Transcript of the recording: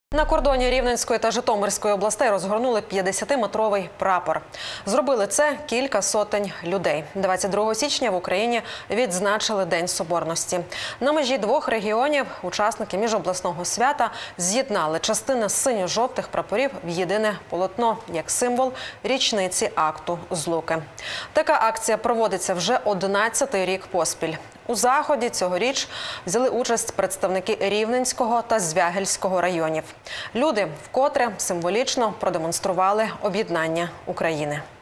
На кордоні Рівненської та Житомирської областей розгорнули 50-метровий прапор. Зробили це кілька сотень людей. 22 січня в Україні відзначили День Соборності. На межі двох регіонів учасники міжобласного свята з'єднали частини синьо-жовтих прапорів в єдине полотно, як символ річниці акту Злуки. Така акція проводиться вже 11-й рік поспіль. У заході цьогоріч взяли участь представники Рівненського та Звягельського районів. Люди вкотре символічно продемонстрували об'єднання України.